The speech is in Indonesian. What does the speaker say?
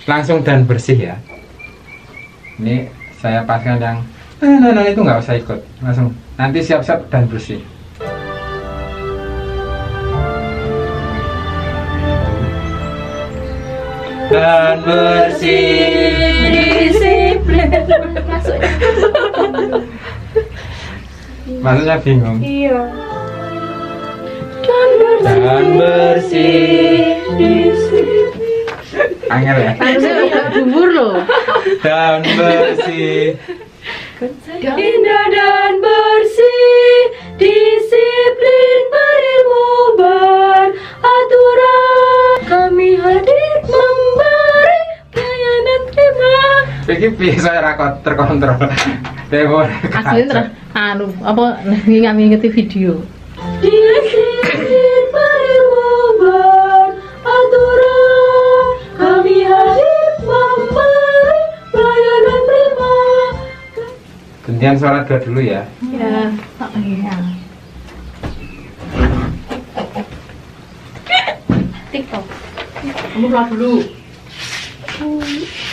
langsung dan bersih ya. Ini saya paskan yang nah, itu nggak usah ikut, langsung nanti siap-siap dan bersih. Dan bersih, disiplin. maksudnya bingung. Iya. Dan bersih, disiplin. angel ya. Harusnya bubur loh. Dan bersih, Indah dan bersih, disiplin, berilmu, beraturan. Kami hadir memberi pelayanan terima. ini bisa rakot terkontrol. Tempo. Aslinya apa ngingati video. Disiplin, berilmu, beraturan. Kami hadir memberi pelayanan terima. Gantian suara dua dulu ya. Ya, iya. TikTok. Kamu keluar dulu.